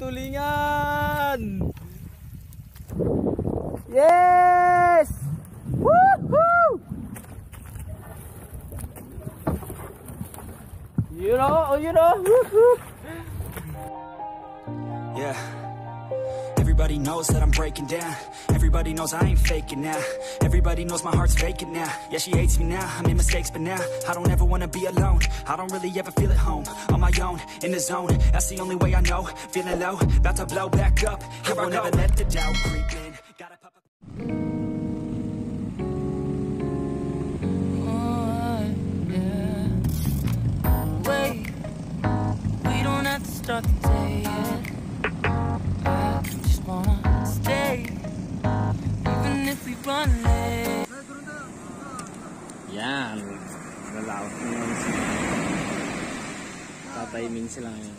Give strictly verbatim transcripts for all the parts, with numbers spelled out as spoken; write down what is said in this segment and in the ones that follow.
tulingan! Yes! Woohoo! You know, you know. Woohoo! Yeah. Everybody knows that I'm breaking down. Everybody knows I ain't faking now. Everybody knows my heart's vacant now. Yeah, she hates me now, I made mistakes but now I don't ever wanna be alone. I don't really ever feel at home. On my own, in the zone, that's the only way I know. Feeling low, about to blow back up. I won't ever let the doubt creep in. Gotta pop up. Oh, yeah. Wait, we don't have to start the day yet. I just wanna stay, even if we run late. Yan, nalaot naman sila. Tatayiming sila ngayon.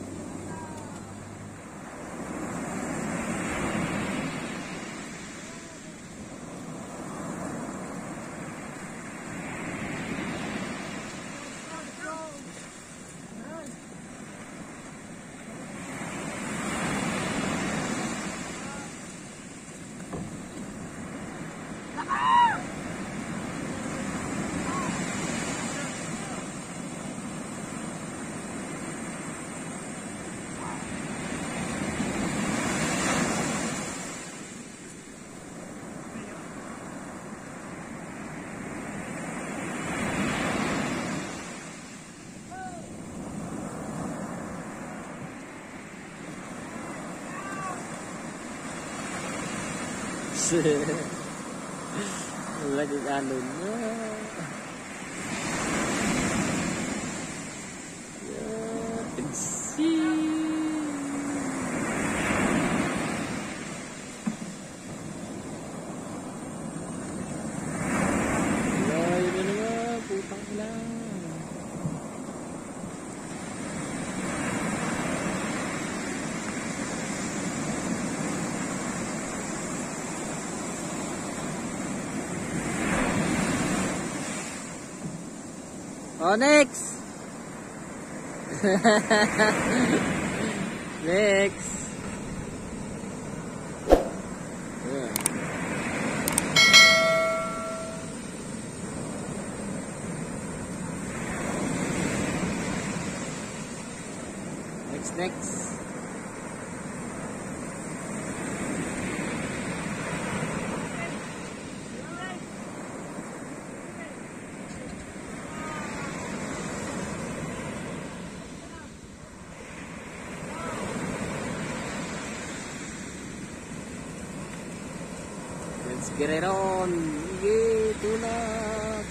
Lagi alun na. Oh, next. Next. Yeah. Next, next. Let's get it on. Gitu lah.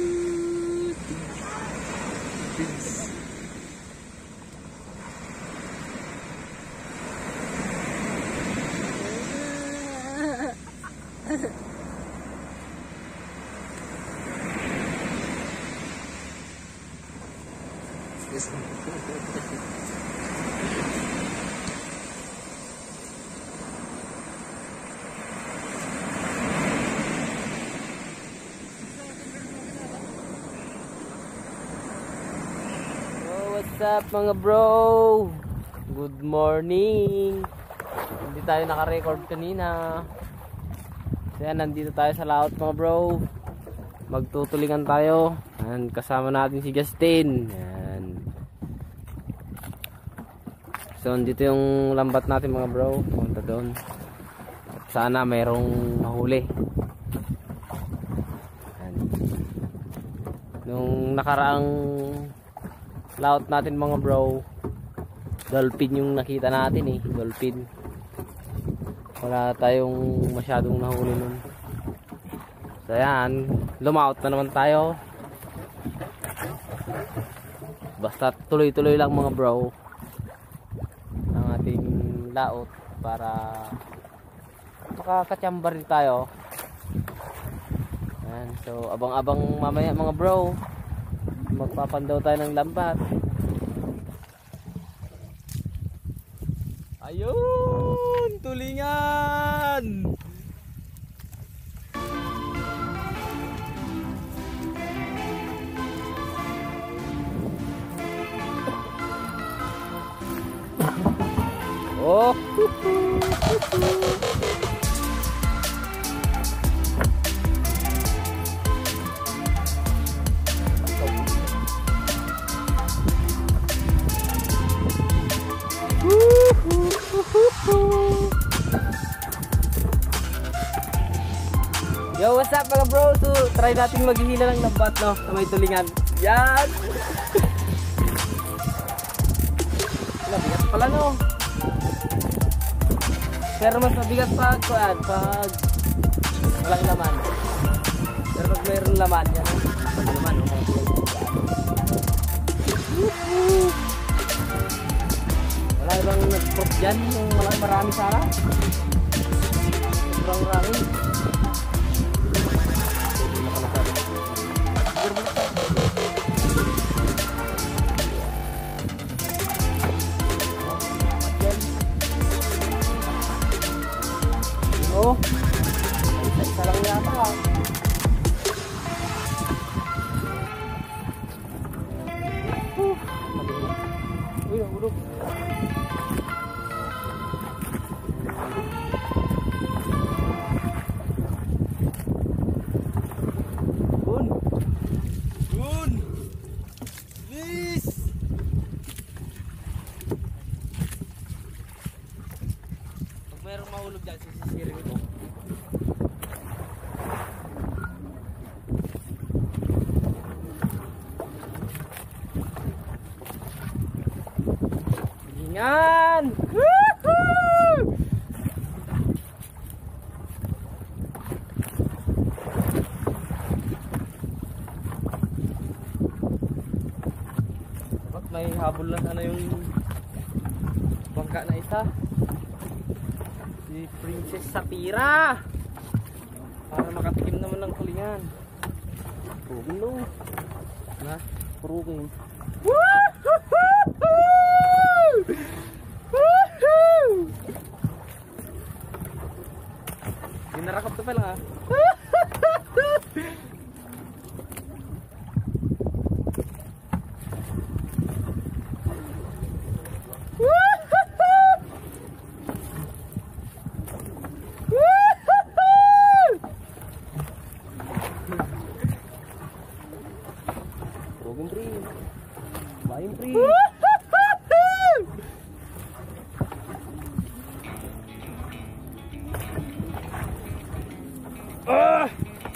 What's up mga bro? Good morning. Hindi tayo naka-record kanina. Kaya nandito tayo sa laot mga bro. Magtutulingan tayo. And kasama natin si Justin. Yan. So dito yung lambat natin mga bro. Punta doon. At sana mayroong mahuli. Yan. Nung nakaraang laot natin mga bro, dolphin yung nakita natin eh, dolphin. Wala tayong masyadong nahuli nun. So yan, lumaot na naman tayo. Basta tuloy-tuloy lang mga bro ang ating laot para makakachamba rin tayo. Yan, so abang-abang mamaya mga bro, magpapandaw tayo ng lambat. Ayun, tulingan. Oh. Yo, what's up mga bro? So, try natin maghihila ng lambat, no? Sa may tulingan. Yan! Mabigat pala, no? Pero mas mabigat pag, pag, pag walang laman. Pero pag mayroon laman, yan. Pag laman, no? Wala bang nag-prop dyan? Wala marami sana? Sobrang rami. Oh, isa-isa lang yata. Uh, Uy, ang ulog. Bun. Bun. Please. Pag mayroong mahulog dyan, sisisirin ito. Yan! Woohoo! Dapat may habol na sana yung bangka na isa. Si Princess Sapira! Para makatikim naman ng tulingan. Purugin no. Na, purugin. Woohoo! Woohoo! Dinarakap to pala ha. Purugin pre. Bayin pre. Ah!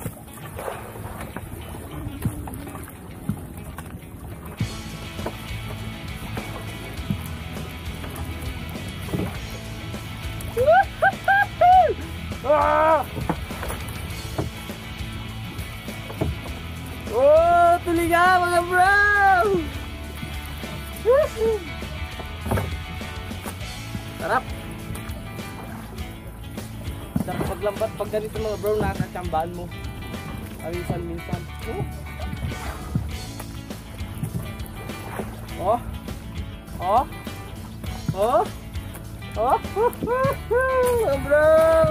Ah! Oh, tulingan mga bro! Sarap! Sarap paglambat pag ganito mga bro, nakakachambahan mo. Minsan-minsan. Oh! Oh! Oh! Oh! Mga bro!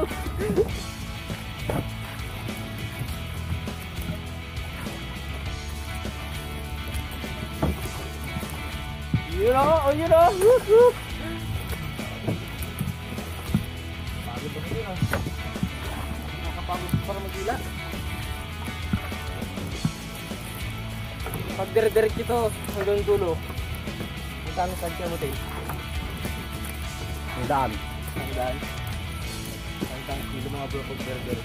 You know, oh you know. Pagod ba yun ah? Nakapagod para magila. Pag dire-direct ito hanggang dulo. Magkano tansya mo tayo? Ang daan. Ang daan. Ang daan kilo mga bro pag dire-direct.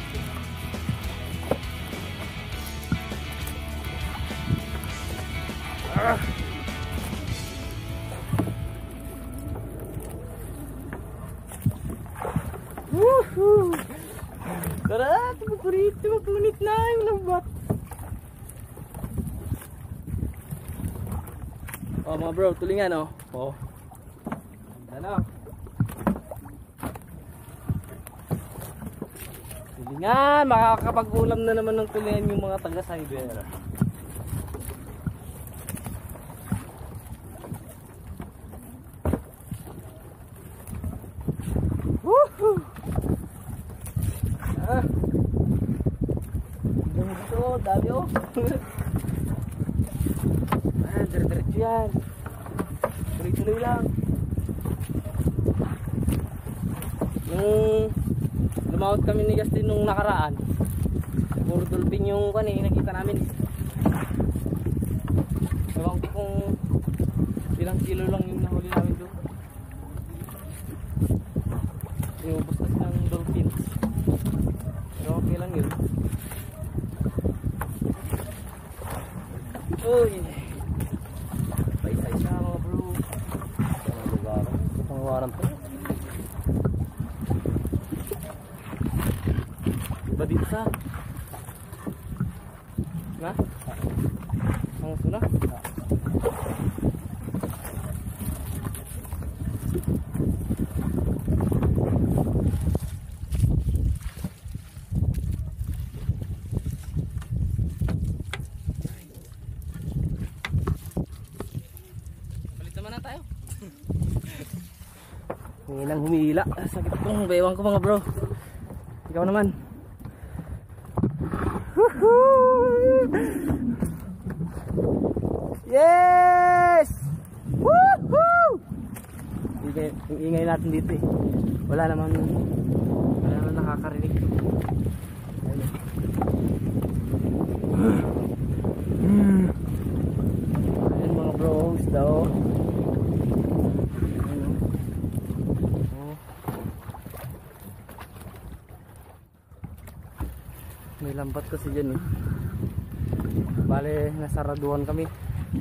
Ah! Woohoo! Tara, tumupunit, tumupunit na yung lambat. Oh mga bro, tulingan oh. Oh. Ano? Tulingan, makakapag-ulam na naman ng tulingan yung mga taga-Saibera. Woohoo! Ah. Dito, dami oh. Ah, dire-diretso yan. Tuloy-tuloy lang. Tumawad kami ni Justin nung nakaraan. Puro dolphin yung kan eh, nakita namin. Ewan ko kung ilang kilo lang yung nahuli namin doon. Inubos na silang dolphin. Pero okay lang yun. Uy! Paisay siya mga bro. Mga lugaran. Mga lugaran to. Diba dito sa? Na? Ang suna? Balik naman na tayo. Hinang humila. Sakit itong bewang ko mga bro. Ikaw naman. Yes! Woohoo! Ingay, ingay natin dito eh. Wala naman wala naman nakakarinig. Ayun mga bros daw. Ayun oh. May lambat kasi dyan eh. Bale, nasaraduhan kami.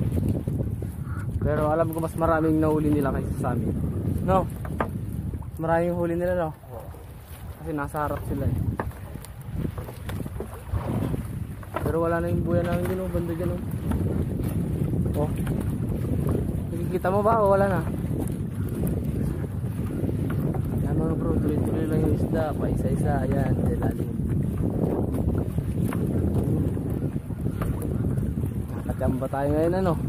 Pero alam ko mas maraming nahuli nila kaysa sa amin. No? Maraming huli nila no? Kasi nasa harap sila eh. Pero wala na yung buya namin din oh. Banda dyan oh. Oh. Nakikita mo ba o wala na? Yan mga bro, tuloy-tuloy lang yung isda. Pa isa-isa. Ayan, lalim. Nakachamba tayo ngayon ano?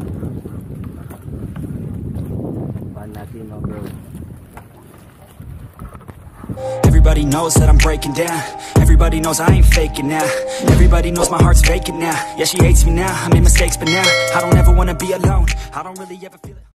Natin mga bro. Everybody knows that I'm breaking down. Everybody knows I ain't faking now. Everybody knows my heart's vacant now. Yeah, she hates me now. I made mistakes, but now I don't ever wanna be alone. I don't really ever feel it.